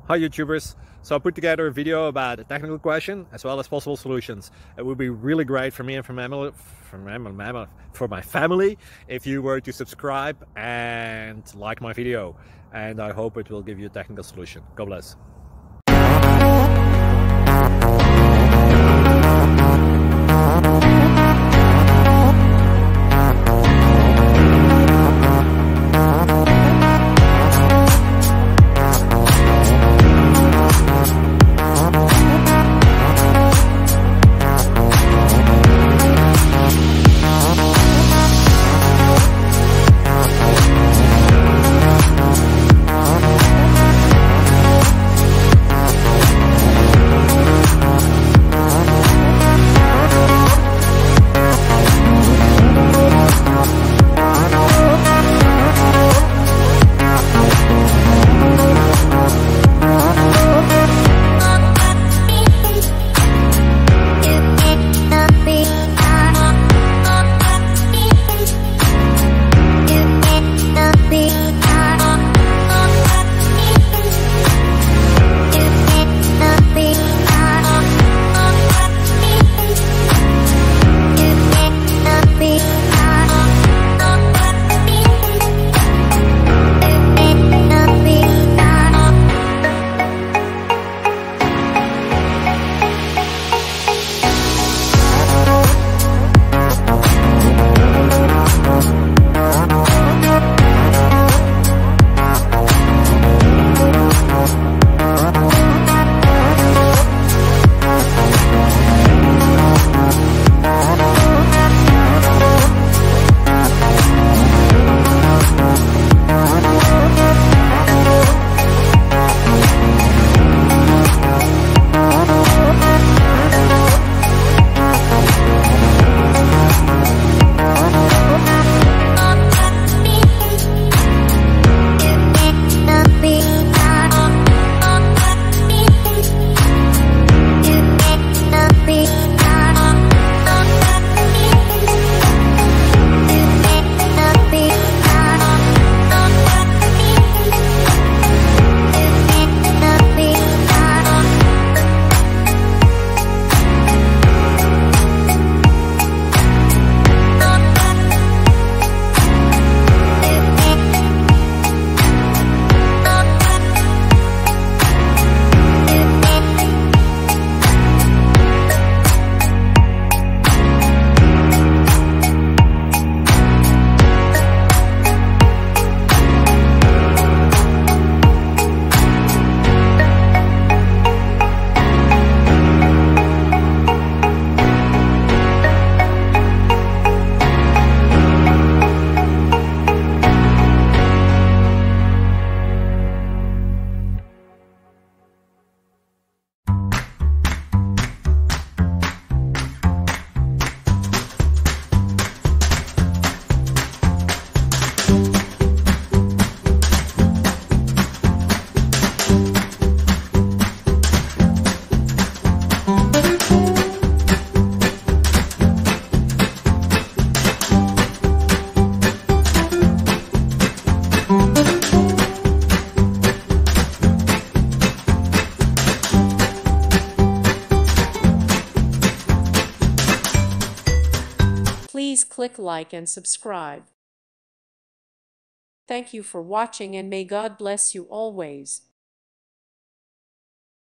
Hi YouTubers, so I put together a video about a technical question as well as possible solutions. It would be really great for me and for my family if you were to subscribe and like my video, and I hope it will give you a technical solution. God bless. Please click like and subscribe. Thank you for watching, and may God bless you always.